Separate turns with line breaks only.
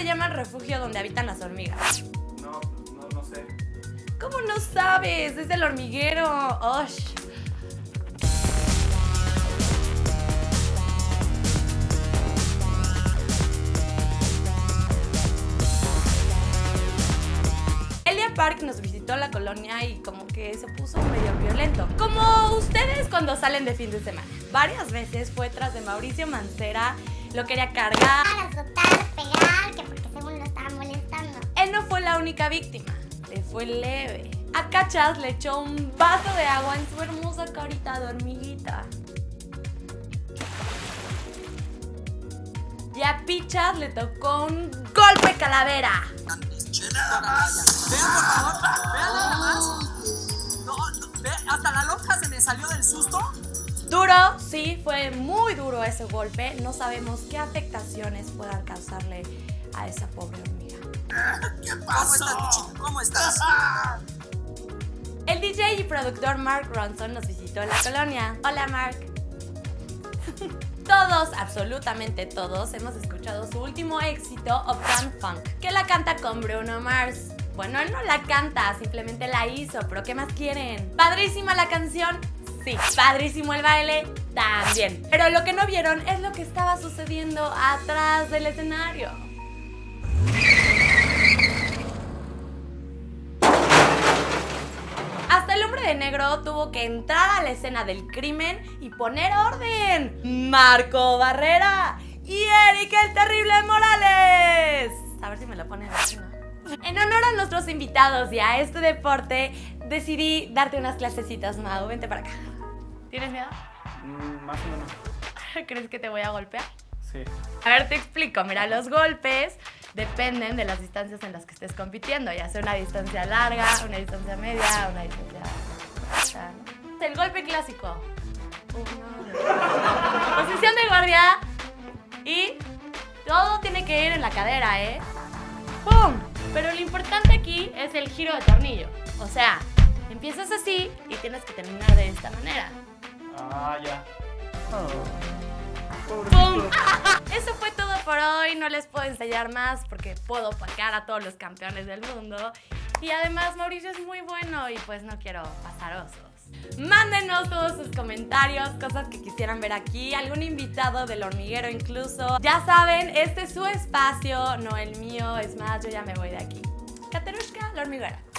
llama el refugio donde habitan las hormigas?
No sé.
¿Cómo no sabes? Es el hormiguero. ¡Osh! Elia Park nos visitó la colonia y como que se puso medio violento. Como ustedes cuando salen de fin de semana. Varias veces fue tras de Mauricio Mancera, lo quería cargar,
azotar, pegar, que porque según lo estaban molestando.
Él no fue la única víctima, le fue leve. A Cachas le echó un vaso de agua en su hermosa carita de hormiguita. Y a Pichas le tocó un golpe calavera.
Nada más. Vean, por favor, vean nada más. Hasta la lonja se me salió del susto.
Duro, sí, fue muy duro ese golpe. No sabemos qué afectaciones puedan causarle a esa pobre hormiga.
¿Qué pasó? ¿Cómo estás, Pichito? ¿Cómo estás?
El DJ y productor Mark Ronson nos visitó en la colonia. Hola, Mark. Todos, absolutamente todos, hemos escuchado su último éxito, Uptown Funk, que la canta con Bruno Mars. Bueno, él no la canta, simplemente la hizo, pero ¿qué más quieren? ¿Padrísima la canción? Sí. ¿Padrísimo el baile? También. Pero lo que no vieron es lo que estaba sucediendo atrás del escenario. Hasta el hombre de negro tuvo que entrar a la escena del crimen y poner orden. Marco Barrera y Eric el Terrible Morales. A ver si me lo ponen así, ¿no? En honor a nuestros invitados y a este deporte, decidí darte unas clasecitas, Mau. Vente para acá. ¿Tienes miedo?
Más o menos.
¿Crees que te voy a golpear?
Sí.
A ver, te explico. Mira, los golpes dependen de las distancias en las que estés compitiendo, ya sea una distancia larga, una distancia media, una distancia corta, ¿no? El golpe clásico. Posición de guardia y todo tiene que ir en la cadera, ¿eh? ¡Pum! Pero lo importante aquí es el giro de tornillo. O sea, empiezas así y tienes que terminar de esta manera.
Ah, ya.
¡Pum! Eso fue todo por hoy. No les puedo enseñar más porque puedo opacar a todos los campeones del mundo. Y además Mauricio es muy bueno y pues no quiero pasar osos. Mándenos todos sus comentarios, cosas que quisieran ver aquí, algún invitado del hormiguero incluso. Ya saben, este es su espacio, no el mío. Es más, yo ya me voy de aquí. Caterushka, la hormiguera.